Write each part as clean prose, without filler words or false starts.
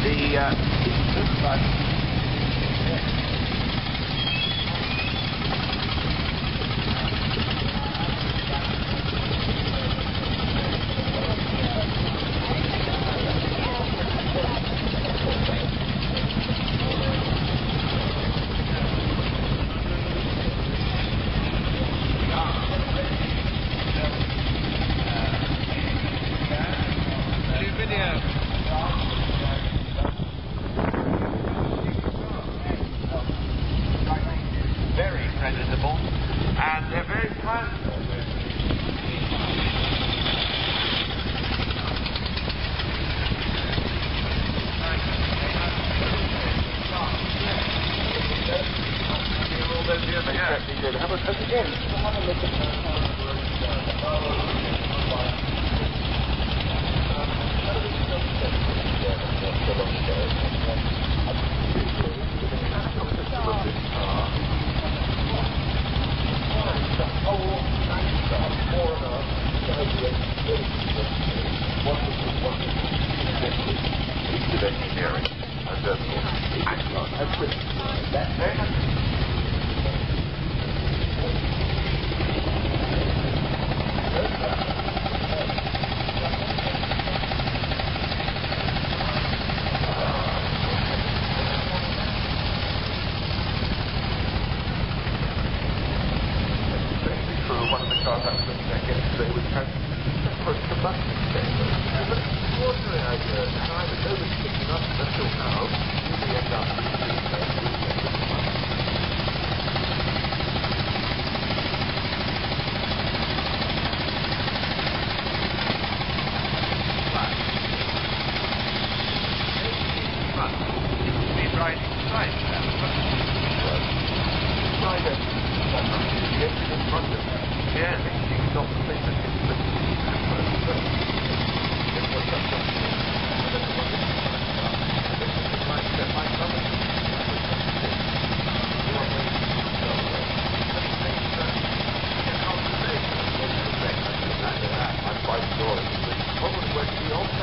Very creditable, and they're very pleasant. How about us again? Engineering and one of the cars actually yesterday was for combustion chamber. It's an extraordinary idea. And I was over picking up until now, usually end up yeah, it's not the thing that I'm quite sure it's probably where the old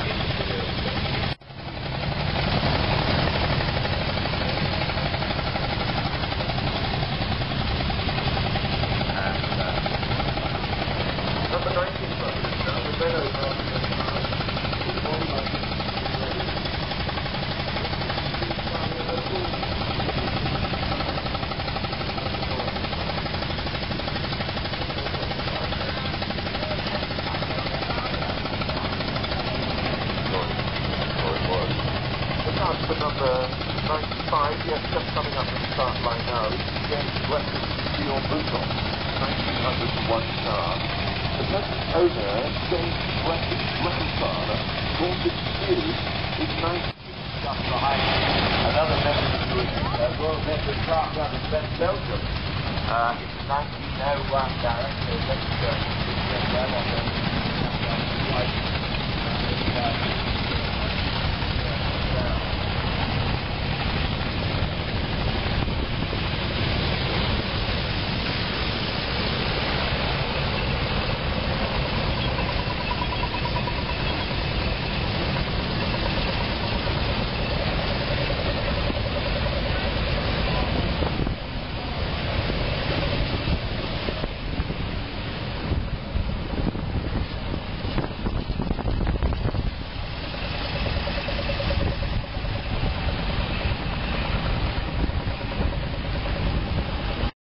for number 95, yes, just coming up to the start line now. James Weston Steel Bouton, 1901 car. The present owner, James Weston grandfather, born to Stew, is 90. Just behind another member of the Royal Veteran Car Rally in Belgium. It's 1901 director, that's